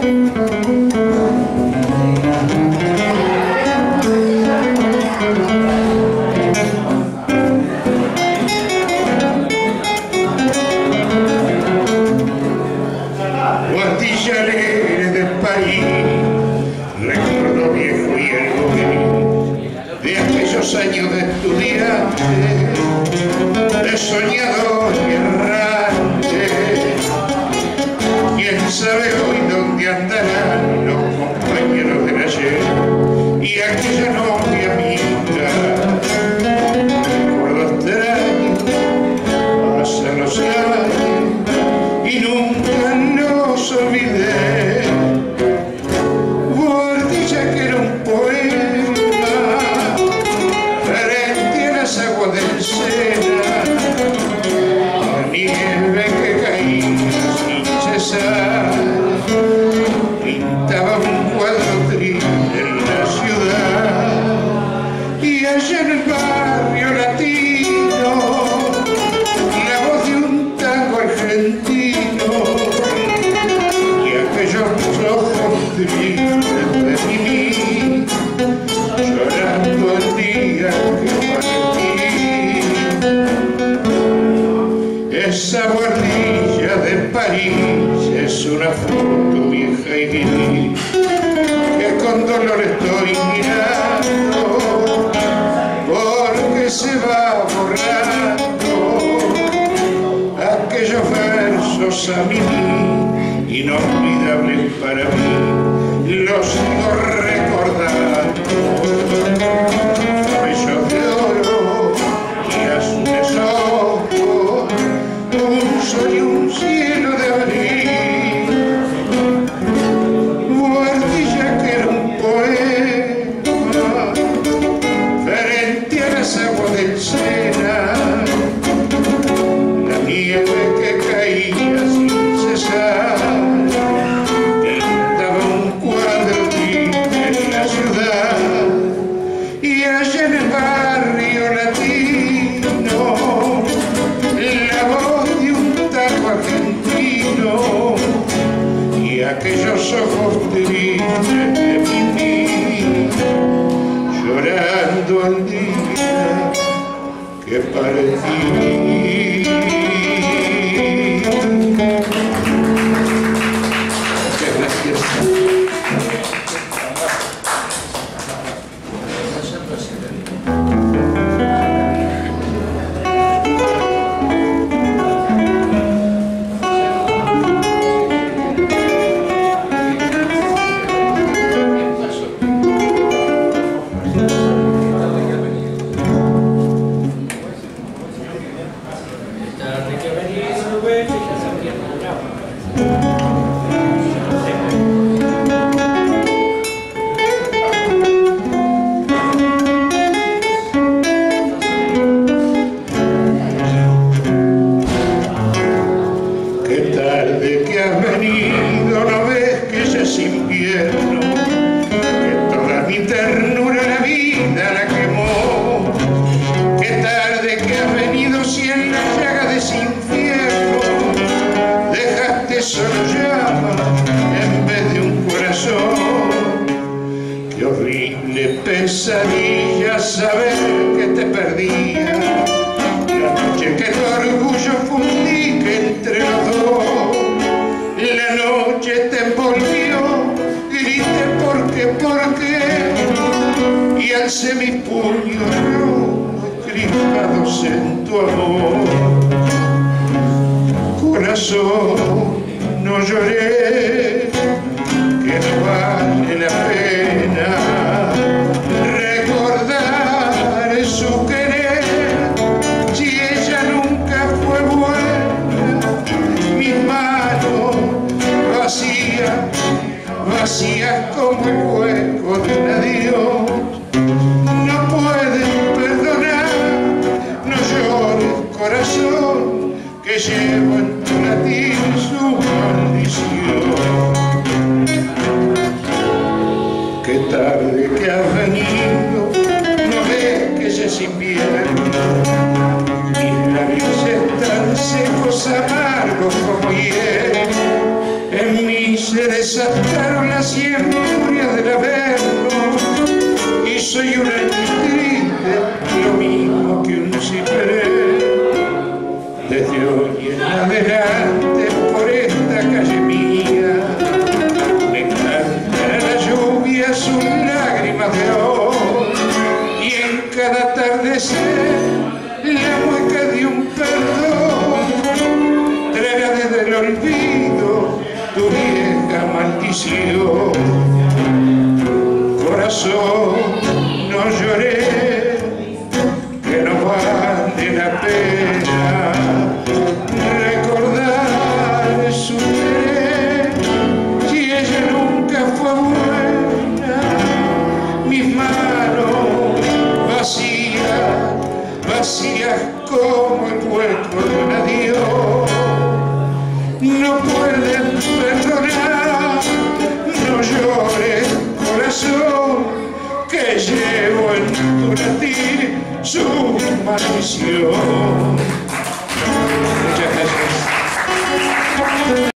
Años de estudiante, de soñador y errante. Quién sabe hoy dónde andarán los compañeros del ayer y aquella novia amiga. Recuerdo extraño, pasan los años y nunca nos olvidé. Guardilla que era un poema del Sena, la nieve que caía sin cesar, pintaba un cuadro triste en la ciudad, y allá en el barrio latino, la voz de un tango argentino, y aquellos ojos tristes de mí, llorando el día que partí. Esa guardilla de París es una foto vieja y gris que con dolor estoy mirando porque se va borrando aquellos versos a mí inolvidables para mí, los sigo recordando. Cabellos de oro y azules ojos, un sol y un cielo de abril. Guardilla que era un poema frente a las aguas del Sena, la nieve que caía sin cesar pintaba un cuadro triste en la ciudad, y allá en el barrio latino la voz de un tango argentino y aquellos ojos tristes de mí, llorando al día que partí. Muchas gracias. Pesadilla saber que te perdía, la noche que tu orgullo fundí que entre los dos, la noche te envolvió, grité por qué, y alcé mis puños rojos crispados en tu amor. Corazón, no lloré, que no vale la pena recordar su querer, si ella nunca fue buena. Mis manos vacías como el hueco de un adiós, no pueden perdonar. No llores, corazón, que llevo en tu latir su maldición. Qué tarde que has venido, no ves que ya es invierno, mis labios están secos, amargos como hiel, en mi cereza mataron las 100 furias del averno y soy un triste, lo mismo que un ciprés. Desde hoy en adelante por esta calle mía me cantará la lluvia sus lágrimas de oro y en cada atardecer la mueca de un perdón traerá desde el olvido tu vieja maldición. Corazón, no lloré, que no vale la pena recordar su querer, si ella nunca fue buena. Mis manos vacías como el hueco de un adiós, no pueden perdonar. No llores, corazón, que llevo en tu latir su maldición.